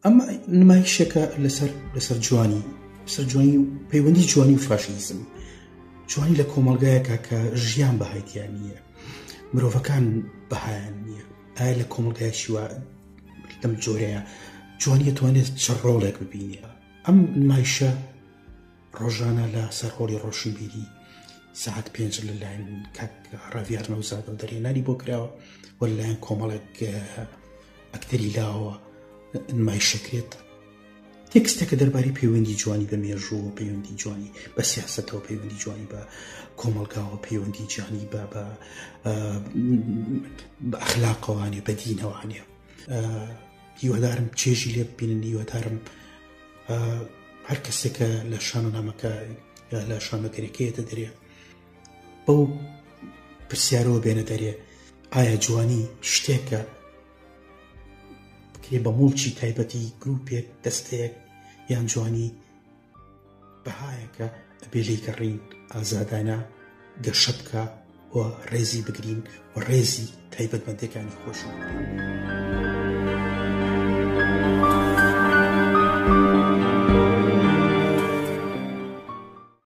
ئەمە نمایشێکە لەسەر جوانی و پەیوەندی جوانی و فاشیزم. جوانی لە کۆمەلگایەکە کە ژیان بەهایتیان نییە، مرۆڤەکان بەهایان نییە. ئایا لە کۆمەلگایەکی وە لەم جۆرەیە جوانی دەتوانێت چ ڕۆڵێک ببینێ؟ ئەم نمایشە ڕۆژانە لە سەرهۆڵی ڕۆشنبیری ساعت 5 لەلایەن کاک ڕاویار نەوزاد و دەرهێنانی بۆ کراوە، وە لەلایەن کۆمەڵێک ئەکتەری لاوە نمایشەکرێت. تێکستێکە دەربارەی پەیوەندی جوانی بە مێژوو، پەیوەندی جوانی بە سیاسەتەوە، پەیوەندی جوانی بە کۆمەلگاوە، پەیوەندی جوانی بە ئەخلاقەوانێ، بە دینەوانێ. هیوادارم چێژی لێ ببینن، هیوادارم هەر کەسێکە لە شانۆنامەکە یا لە شانۆگەرەکەیەتە دەرێ بەو پرسیارەوە بێنە دەرێ: ئایا جوانی شتێکە بکرێ بە مڵکی تایبەتی گروپێک، دەستەیەک، یان جوانی بەهایەکە ئەبێ لێی گەڕین، ئازادانە گەشە بکە و ڕێزی بگرین و ڕێزی تایبەتمەندەکانی خۆش بگرین.